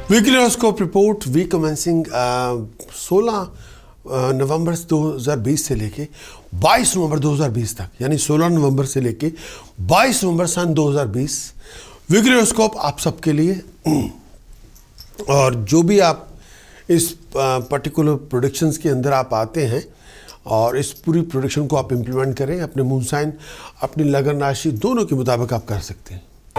Weekly horoscope report week commencing 16 November 2020 से लेके 22 नवंबर 2020 तक, यानी 16 नवंबर से लेके 22 नवंबर सन 2020 वीकली हॉरोस्कोप आप सबके लिए। और जो भी आप इस पर्टिकुलर प्रोडिक्शंस के अंदर आप आते हैं और इस पूरी प्रोडिक्शन को आप इम्प्लीमेंट करें, अपने मून साइन, अपनी लगन राशि दोनों के मुताबिक आप कर सकते हैं।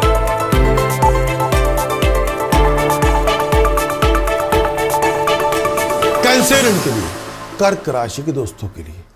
कैंसर के लिए, कर्क राशि के दोस्तों के लिए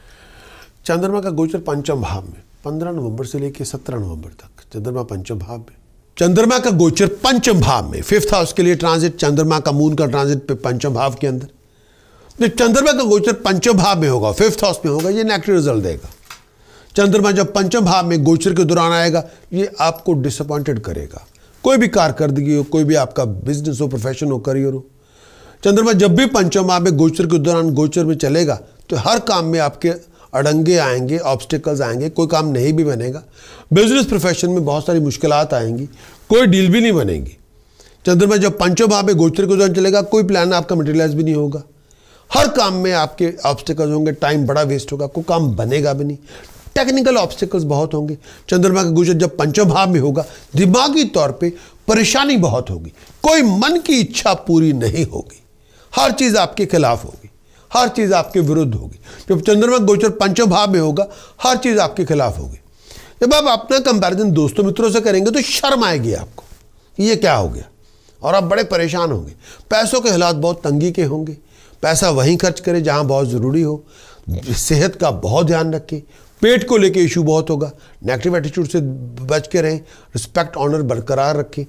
चंद्रमा का गोचर पंचम भाव में 15 नवंबर से लेकर 17 नवंबर तक। चंद्रमा पंचम भाव में, चंद्रमा का गोचर पंचम भाव में, 5th हाउस के लिए ट्रांजिट, चंद्रमा का मून का ट्रांजिट पे पंचम भाव के अंदर। चंद्रमा का गोचर पंचम भाव में होगा, 5th हाउस में होगा, ये नेगेटिव रिजल्ट देगा। चंद्रमा जब पंचम भाव में गोचर के दौरान आएगा, ये आपको डिसअपॉइंटेड करेगा। कोई भी कारकर्दगी हो, कोई भी आपका बिजनेस हो, प्रोफेशन हो, करियर हो, चंद्रमा जब भी पंचम भाव में गोचर के दौरान गोचर में चलेगा तो हर काम में आपके अड़ंगे आएंगे, ऑब्स्टिकल्स आएंगे, कोई काम नहीं भी बनेगा। बिजनेस प्रोफेशन में बहुत सारी मुश्किलात आएंगी, कोई डील भी नहीं बनेगी। चंद्रमा जब पंचम भाव में गोचर के दौरान चलेगा, कोई प्लान आपका मटेरियलाइज भी नहीं होगा। हर काम में आपके ऑब्स्टिकल्स होंगे, टाइम बड़ा वेस्ट होगा, कोई काम बनेगा भी नहीं, टेक्निकल ऑब्स्टिकल्स बहुत होंगे। चंद्रमा का गोचर जब पंचम भाव में होगा, दिमागी तौर पे परेशानी बहुत होगी, कोई मन की इच्छा पूरी नहीं होगी, हर चीज आपके खिलाफ होगी, हर चीज आपके विरुद्ध होगी। जब चंद्रमा गोचर पंचम भाव में होगा, हर चीज आपके खिलाफ होगी। जब आप अपना कंपैरिजन दोस्तों मित्रों से करेंगे तो शर्म आएगी आपको, ये क्या हो गया, और आप बड़े परेशान होंगे। पैसों के हालात बहुत तंगी के होंगे, पैसा वहीं खर्च करें जहां बहुत ज़रूरी हो। सेहत का बहुत ध्यान रखें, पेट को लेके इशू बहुत होगा, नेगेटिव एटीट्यूड से बच के रहें, रिस्पेक्ट ऑनर बरकरार रखें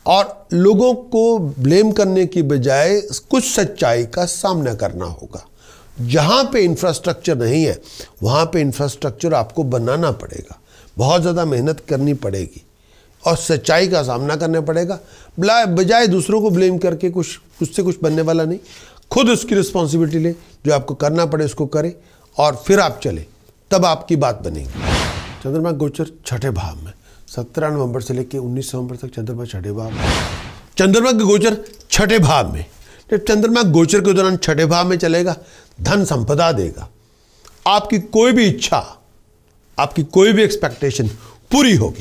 और लोगों को ब्लेम करने की बजाय कुछ सच्चाई का सामना करना होगा। जहाँ पे इंफ्रास्ट्रक्चर नहीं है वहाँ पे इंफ्रास्ट्रक्चर आपको बनाना पड़ेगा, बहुत ज़्यादा मेहनत करनी पड़ेगी और सच्चाई का सामना करना पड़ेगा। बजाय दूसरों को ब्लेम करके कुछ से कुछ बनने वाला नहीं, खुद उसकी रिस्पॉन्सिबिलिटी ले, जो आपको करना पड़े उसको करें और फिर आप चले, तब आपकी बात बनेगी। चंद्रमा गोचर छठे भाव में 17 नवंबर से लेकर 19 नवंबर तक चंद्रमा छठे भाव में। चंद्रमा के गोचर छठे भाव में, जब चंद्रमा गोचर के दौरान छठे भाव में चलेगा, धन संपदा देगा। आपकी कोई भी इच्छा, आपकी कोई भी एक्सपेक्टेशन पूरी होगी।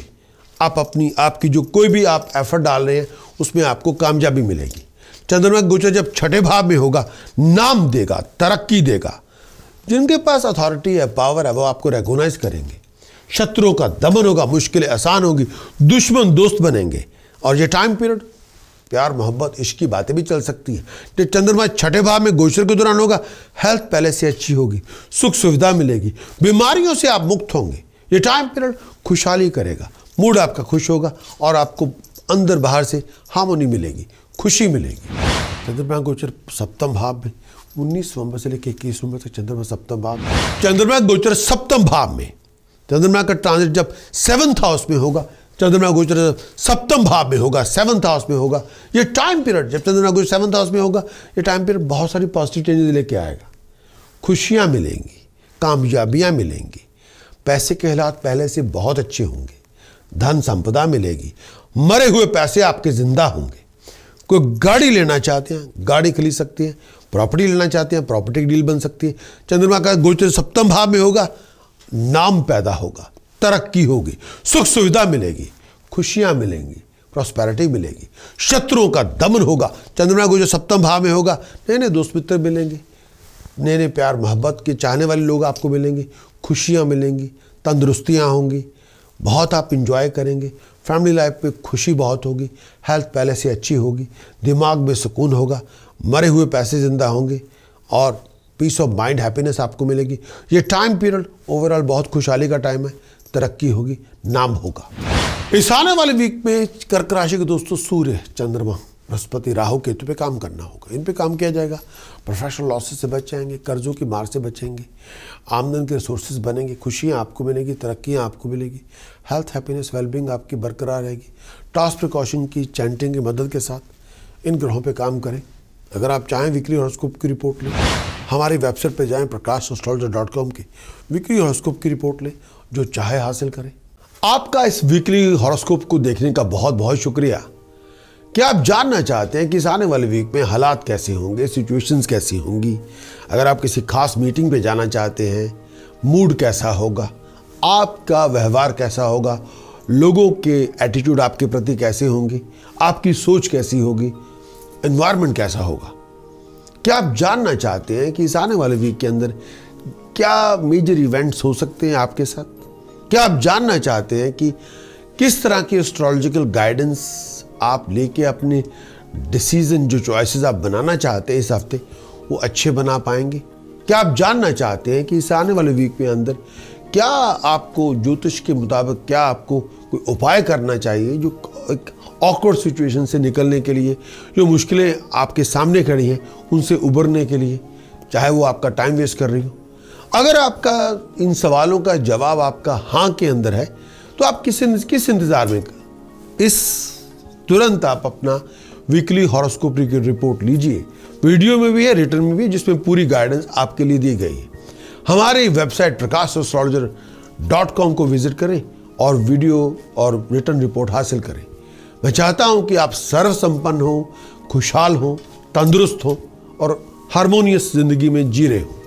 आपकी जो कोई भी आप एफर्ट डाल रहे हैं उसमें आपको कामयाबी मिलेगी। चंद्रमा गोचर जब छठे भाव में होगा, नाम देगा, तरक्की देगा। जिनके पास अथॉरिटी है, पावर है, वो आपको रिकॉग्नाइज करेंगे। शत्रुओं का दमन होगा, मुश्किलें आसान होगी, दुश्मन दोस्त बनेंगे। और ये टाइम पीरियड प्यार, मोहब्बत, इश्क की बातें भी चल सकती है। जो चंद्रमा छठे भाव में गोचर के दौरान होगा, हेल्थ पहले से अच्छी होगी, सुख सुविधा मिलेगी, बीमारियों से आप मुक्त होंगे। ये टाइम पीरियड खुशहाली करेगा, मूड आपका खुश होगा और आपको अंदर बाहर से हार्मोनी मिलेगी, खुशी मिलेगी। चंद्रमा गोचर सप्तम भाव में 19 नवंबर से लेकर 21 नवंबर तक चंद्रमा सप्तम भाव में। चंद्रमा गोचर सप्तम भाव में, चंद्रमा का ट्रांजिट जब 7th हाउस में होगा, चंद्रमा गोचर सप्तम भाव में होगा, 7th हाउस में होगा। ये टाइम पीरियड जब चंद्रमा गोचर 7th हाउस में होगा, ये टाइम पीरियड बहुत सारी पॉजिटिव चेंजेस लेके आएगा। खुशियां मिलेंगी, कामयाबियां मिलेंगी, पैसे के हालात पहले से बहुत अच्छे होंगे, धन संपदा मिलेगी, मरे हुए पैसे आपके जिंदा होंगे। कोई गाड़ी लेना चाहते हैं, गाड़ी खरीद सकते हैं, प्रॉपर्टी लेना चाहते हैं, प्रॉपर्टी की डील बन सकती है। चंद्रमा का गोचर सप्तम भाव में होगा, नाम पैदा होगा, तरक्की होगी, सुख सुविधा मिलेगी, खुशियां मिलेंगी, प्रॉस्पेरिटी मिलेगी, शत्रुओं का दमन होगा। चंद्रमा गोचर सप्तम भाव में होगा, नए नए दोस्त मित्र मिलेंगे, नए नए प्यार मोहब्बत के चाहने वाले लोग आपको मिलेंगे, खुशियां मिलेंगी, तंदुरुस्तियां होंगी, बहुत आप इंजॉय करेंगे। फैमिली लाइफ पे खुशी बहुत होगी, हेल्थ पहले से अच्छी होगी, दिमाग में सुकून होगा, मरे हुए पैसे जिंदा होंगे और पीस ऑफ माइंड, हैप्पीनेस आपको मिलेगी। ये टाइम पीरियड ओवरऑल बहुत खुशहाली का टाइम है, तरक्की होगी, नाम होगा। इस आने वाले वीक में कर्क राशि के दोस्तों सूर्य, चंद्रमा, बृहस्पति, राहु, केतु पे काम करना होगा। इन पे काम किया जाएगा, प्रोफेशनल लॉसेस से बच जाएंगे, कर्जों की मार से बचेंगे, आमदन के रिसोर्सेज बनेंगे, खुशियाँ आपको मिलेगी, तरक्कियाँ आपको मिलेगी, हेल्थ, हैप्पीनेस, वेलबींग आपकी बरकरार रहेगी। टास्क प्रिकॉशन की चैंटिंग की मदद के साथ इन ग्रहों पे काम करें। अगर आप चाहें वीकली हॉरोस्कोप की रिपोर्ट लें, हमारी वेबसाइट पे जाएं, प्रकाश astrologer.com की वीकली हॉरोस्कोप की रिपोर्ट लें, जो चाहे हासिल करें। आपका इस वीकली हॉरोस्कोप को देखने का बहुत बहुत शुक्रिया। क्या आप जानना चाहते हैं कि इस आने वाले वीक में हालात कैसे होंगे, सिचुएशंस कैसी होंगी? अगर आप किसी खास मीटिंग पे जाना चाहते हैं, मूड कैसा होगा, आपका व्यवहार कैसा होगा, लोगों के एटीट्यूड आपके प्रति कैसे होंगे, आपकी सोच कैसी होगी, एनवायरनमेंट कैसा होगा? क्या आप जानना चाहते हैं कि इस आने वाले वीक के अंदर क्या मेजर इवेंट्स हो सकते हैं आपके साथ? क्या आप जानना चाहते हैं कि किस तरह की एस्ट्रोलॉजिकल गाइडेंस आप लेके अपने डिसीजन, जो चॉइसेस आप बनाना चाहते हैं इस हफ्ते, वो अच्छे बना पाएंगे? क्या आप जानना चाहते हैं कि इस आने वाले वीक में अंदर क्या आपको ज्योतिष के मुताबिक क्या आपको कोई उपाय करना चाहिए जो एक ऑकवर्ड सिचुएशन से निकलने के लिए, जो मुश्किलें आपके सामने खड़ी हैं उनसे उबरने के लिए, चाहे वो आपका टाइम वेस्ट कर रही हो? अगर आपका इन सवालों का जवाब आपका हाँ के अंदर है तो आप किस इंतजार में तुरंत आप अपना वीकली हॉरोस्कोप की रिपोर्ट लीजिए। वीडियो में भी है, रिटर्न में भी है, जिसमें पूरी गाइडेंस आपके लिए दी गई है। हमारी वेबसाइट प्रकाश astrologer.com को विजिट करें और वीडियो और रिटर्न रिपोर्ट हासिल करें। मैं चाहता हूं कि आप सर्व संपन्न हो, खुशहाल हो, तंदुरुस्त हो और हार्मोनियस जिंदगी में जी रहे हो।